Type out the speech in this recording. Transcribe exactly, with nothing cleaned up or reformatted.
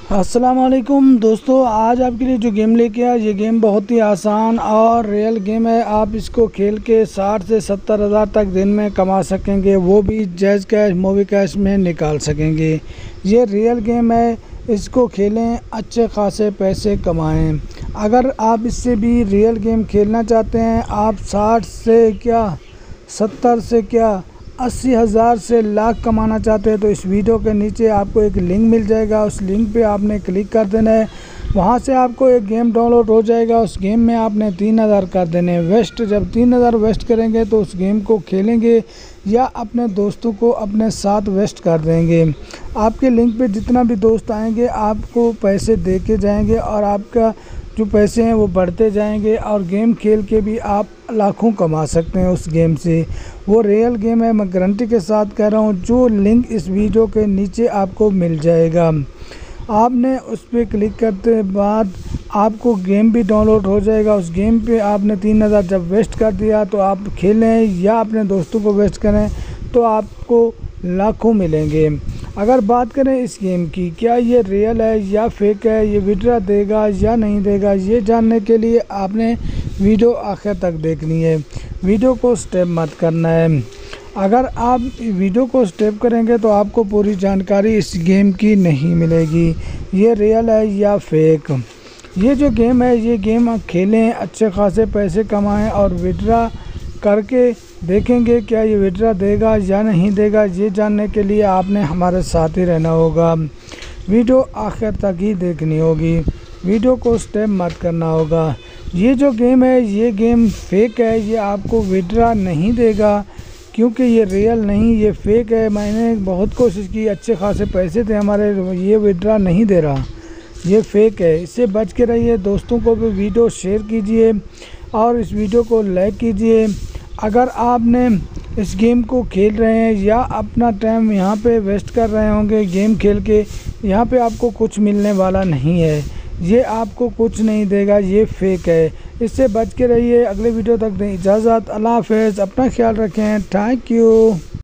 अस्सलाम वालेकुम दोस्तों, आज आपके लिए जो गेम लेके आया ये गेम बहुत ही आसान और रियल गेम है। आप इसको खेल के साठ से सत्तर हज़ार तक दिन में कमा सकेंगे, वो भी जैज़ कैश मूवी कैश में निकाल सकेंगे। ये रियल गेम है, इसको खेलें, अच्छे खासे पैसे कमाएं। अगर आप इससे भी रियल गेम खेलना चाहते हैं, आप साठ से क्या सत्तर से क्या अस्सी हज़ार से लाख कमाना चाहते हैं तो इस वीडियो के नीचे आपको एक लिंक मिल जाएगा। उस लिंक पे आपने क्लिक कर देना है, वहाँ से आपको एक गेम डाउनलोड हो जाएगा। उस गेम में आपने तीन हज़ार कर देने हैं वेस्ट। जब तीन हज़ार वेस्ट करेंगे तो उस गेम को खेलेंगे या अपने दोस्तों को अपने साथ वेस्ट कर देंगे। आपके लिंक पे जितना भी दोस्त आएंगे आपको पैसे दे के जाएंगे और आपका जो पैसे हैं वो बढ़ते जाएंगे और गेम खेल के भी आप लाखों कमा सकते हैं उस गेम से। वो रियल गेम है, मैं गारंटी के साथ कह रहा हूँ। जो लिंक इस वीडियो के नीचे आपको मिल जाएगा, आपने उस पर क्लिक करते बाद आपको गेम भी डाउनलोड हो जाएगा। उस गेम पे आपने तीन हज़ार जब वेस्ट कर दिया तो आप खेलें या अपने दोस्तों को वेस्ट करें तो आपको लाखों मिलेंगे। अगर बात करें इस गेम की, क्या ये रियल है या फेक है, ये विड्रा देगा या नहीं देगा, ये जानने के लिए आपने वीडियो आखिर तक देखनी है। वीडियो को स्टेप मत करना है। अगर आप वीडियो को स्टेप करेंगे तो आपको पूरी जानकारी इस गेम की नहीं मिलेगी, ये रियल है या फेक। ये जो गेम है, ये गेम आप खेलें, अच्छे खासे पैसे कमाएं और विड्रा करके देखेंगे क्या ये विड्रा देगा या नहीं देगा। ये जानने के लिए आपने हमारे साथ ही रहना होगा, वीडियो आखिर तक ही देखनी होगी, वीडियो को स्टेप मत करना होगा। ये जो गेम है ये गेम फेक है, ये आपको विड्रा नहीं देगा क्योंकि ये रियल नहीं, ये फेक है। मैंने बहुत कोशिश की, अच्छे खासे पैसे थे हमारे, ये विड्रा नहीं दे रहा, ये फेक है। इससे बच के रहिए। दोस्तों को भी वीडियो शेयर कीजिए और इस वीडियो को लाइक कीजिए। अगर आपने इस गेम को खेल रहे हैं या अपना टाइम यहाँ पे वेस्ट कर रहे होंगे गेम खेल के, यहाँ पे आपको कुछ मिलने वाला नहीं है, ये आपको कुछ नहीं देगा, ये फेक है। इससे बच के रहिए। अगले वीडियो तक दें इजाज़त। अल्लाह हाफ़िज़, अपना ख्याल रखें। Thank you.